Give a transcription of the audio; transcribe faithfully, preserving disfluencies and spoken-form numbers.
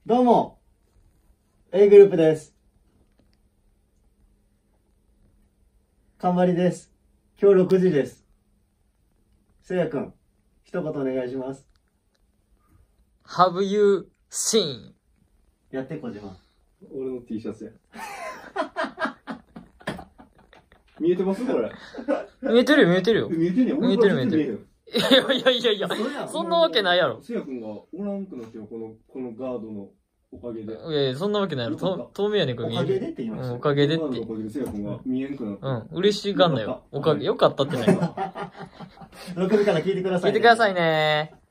どうも、A グループです。かんばりです。今日ろくじです。せいやくん、一言お願いします。 Have you seen? やって、小島。 俺の T シャツや。見えてますこれ。 見えてるよ、見えてるよ。 見えてんねん。 見えてる見えてる。いやいやいやいや、そんなわけないやろ。 せいやくんがおらんくなってよ、この、このガードのおかげで。 いやいや、そんなわけないやろ。と透明やねん、これ見える。 おかげでって言いました。 うん、おかげでって。 ガードのおかげでせいやくんが見えんくなって。 うん、嬉しがんなよ。おかげ、よかったってないか。 ろくじから聞いてください、 聞いてくださいねー。